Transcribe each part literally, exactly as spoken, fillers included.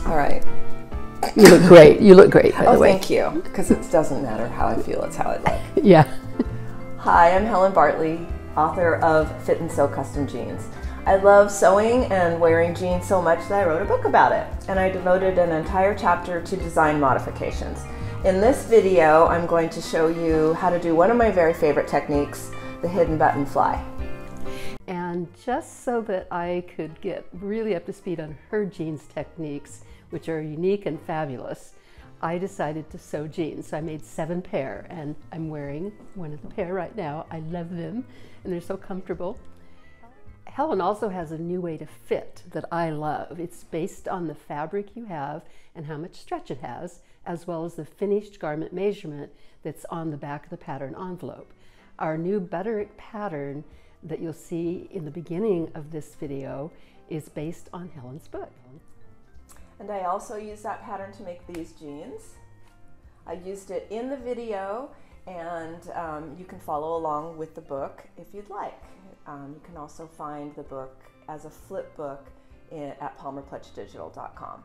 All right. You look great. You look great, by oh, the way. thank you. Because it doesn't matter how I feel, it's how I look. Yeah. Hi, I'm Helen Bartley, author of Fit and Sew Custom Jeans. I love sewing and wearing jeans so much that I wrote a book about it, and I devoted an entire chapter to design modifications. In this video, I'm going to show you how to do one of my very favorite techniques, the hidden button fly. And just so that I could get really up to speed on her jeans techniques, which are unique and fabulous, I decided to sew jeans. So I made seven pair, and I'm wearing one of the pair right now. I love them, and they're so comfortable. Helen also has a new way to fit that I love. It's based on the fabric you have and how much stretch it has, as well as the finished garment measurement that's on the back of the pattern envelope. Our new Butterick pattern that you'll see in the beginning of this video is based on Helen's book. And I also used that pattern to make these jeans. I used it in the video, and um, you can follow along with the book if you'd like. Um, you can also find the book as a flip book in, at palmer pletsch digital dot com.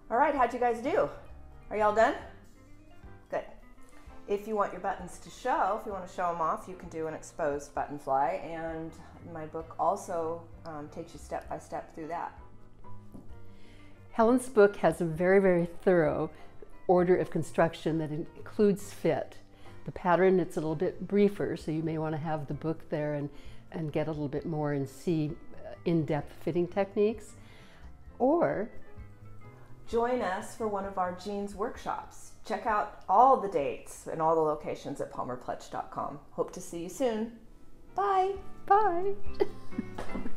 All right, how'd you guys do? Are y'all done? Good. If you want your buttons to show, if you want to show them off, you can do an exposed button fly, and my book also um, takes you step by step through that. Helen's book has a very, very thorough order of construction that includes fit. The pattern, it's a little bit briefer, so you may want to have the book there and, and get a little bit more and see in-depth fitting techniques. Or join us for one of our jeans workshops. Check out all the dates and all the locations at palmer pletsch dot com. Hope to see you soon. Bye. Bye.